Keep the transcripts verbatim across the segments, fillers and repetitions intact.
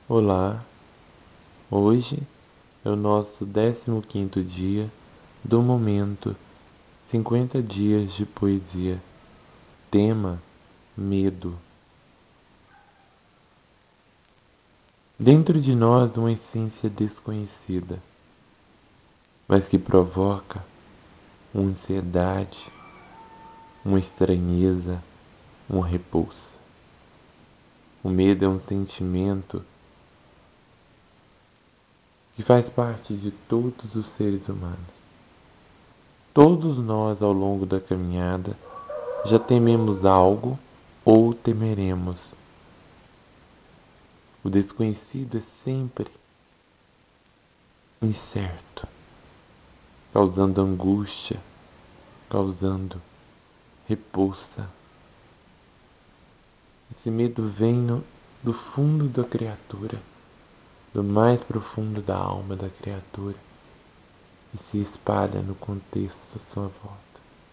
Olá, hoje é o nosso décimo quinto dia do momento cinquenta dias de poesia. Tema: medo. Dentro de nós uma essência desconhecida, mas que provoca uma ansiedade, uma estranheza, uma repulsa. O medo é um sentimento que faz parte de todos os seres humanos. Todos nós, ao longo da caminhada, já tememos algo ou temeremos. O desconhecido é sempre incerto, causando angústia, causando repulsa. Esse medo vem no, do fundo da criatura, do mais profundo da alma da criatura, e se espalha no contexto à sua volta.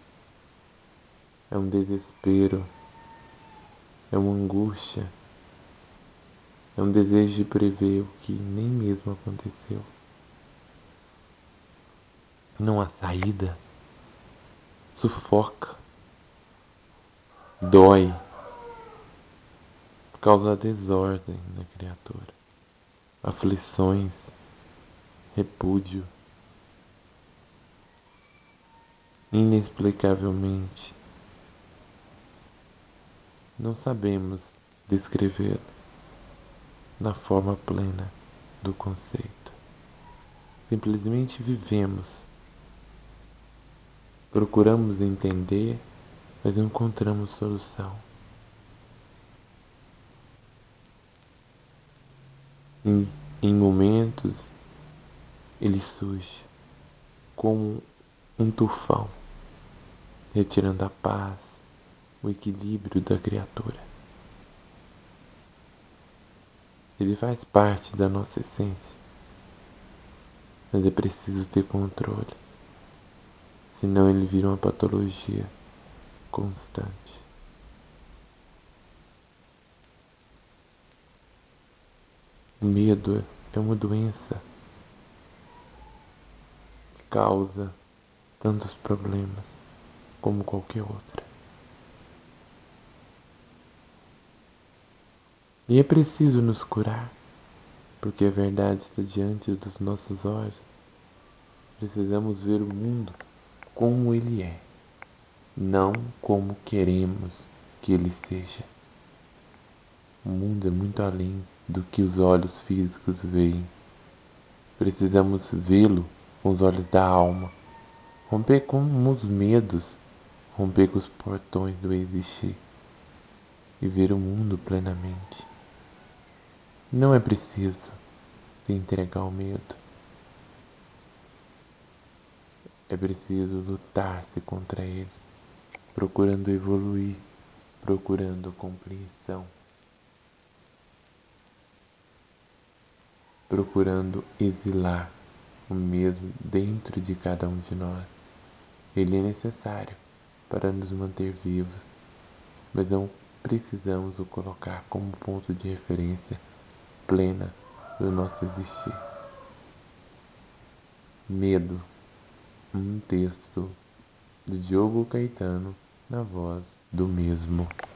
É um desespero, é uma angústia, é um desejo de prever o que nem mesmo aconteceu. Não há saída, sufoca, dói, causa desordem na criatura, aflições, repúdio. Inexplicavelmente, não sabemos descrevê-lo na forma plena do conceito. Simplesmente vivemos. Procuramos entender, mas não encontramos solução. Em, em momentos, ele surge como um tufão, retirando a paz, o equilíbrio da criatura. Ele faz parte da nossa essência, mas é preciso ter controle, senão ele vira uma patologia constante. O medo é uma doença que causa tantos problemas como qualquer outra. E é preciso nos curar, porque a verdade está diante dos nossos olhos. Precisamos ver o mundo como ele é, não como queremos que ele seja. O mundo é muito além do que os olhos físicos veem. Precisamos vê-lo com os olhos da alma, romper com os medos, romper com os portões do existir e ver o mundo plenamente. Não é preciso se entregar ao medo. É preciso lutar-se contra ele, procurando evoluir, procurando compreensão, procurando exilar o medo dentro de cada um de nós. Ele é necessário para nos manter vivos, mas não precisamos o colocar como ponto de referência plena do nosso existir. Medo, um texto de Diogo Caetano, na voz do mesmo.